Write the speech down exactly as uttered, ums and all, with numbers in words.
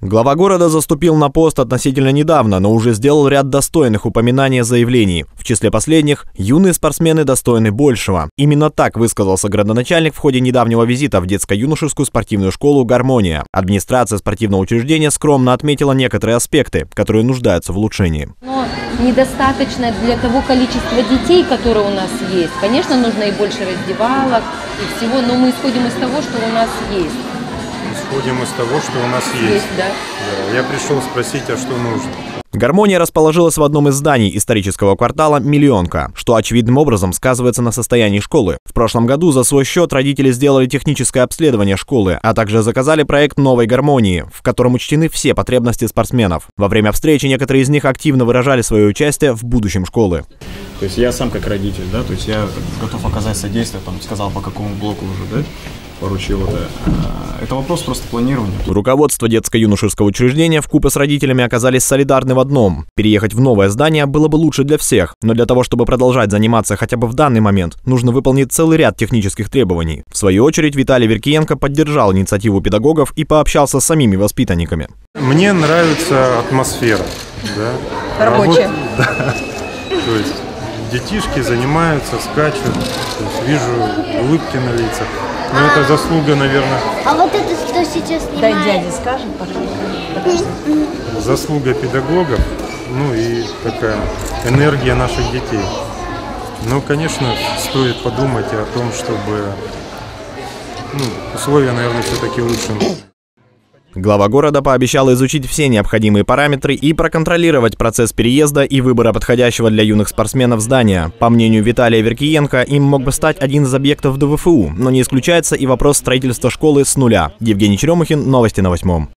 Глава города заступил на пост относительно недавно, но уже сделал ряд достойных упоминаний и заявлений. В числе последних – юные спортсмены достойны большего. Именно так высказался градоначальник в ходе недавнего визита в детско-юношескую спортивную школу «Гармония». Администрация спортивного учреждения скромно отметила некоторые аспекты, которые нуждаются в улучшении. Но недостаточно для того количества детей, которые у нас есть. Конечно, нужно и больше раздевалок, и всего, но мы исходим из того, что у нас есть. Исходим из того, что у нас есть. Есть, да. Да, я пришел спросить, а что нужно. «Гармония» расположилась в одном из зданий исторического квартала «Миллионка», что очевидным образом сказывается на состоянии школы. В прошлом году за свой счет родители сделали техническое обследование школы, а также заказали проект новой «Гармонии», в котором учтены все потребности спортсменов. Во время встречи некоторые из них активно выражали свое участие в будущем школы. То есть я сам как родитель, да, то есть я готов оказать содействие, там, сказал, по какому блоку уже, да, поручил это. Это вопрос просто планирования. Руководство детско-юношеского учреждения вкупе с родителями оказались солидарны в одном. Переехать в новое здание было бы лучше для всех, но для того, чтобы продолжать заниматься хотя бы в данный момент, нужно выполнить целый ряд технических требований. В свою очередь Виталий Веркиенко поддержал инициативу педагогов и пообщался с самими воспитанниками. Мне нравится атмосфера. Да? Рабочая. Вот, да. То есть детишки занимаются, скачут, то есть вижу улыбки на лицах. Ну, это заслуга, наверное. А вот это что сейчас снимает? Дай дяде скажем, пожалуйста. Заслуга педагогов, ну и такая энергия наших детей. Но, конечно, стоит подумать о том, чтобы ну, условия, наверное, все-таки улучшены. Глава города пообещал изучить все необходимые параметры и проконтролировать процесс переезда и выбора подходящего для юных спортсменов здания. По мнению Виталия Веркиенко, им мог бы стать один из объектов ДВФУ, но не исключается и вопрос строительства школы с нуля. Евгений Черемухин, новости на восьмом.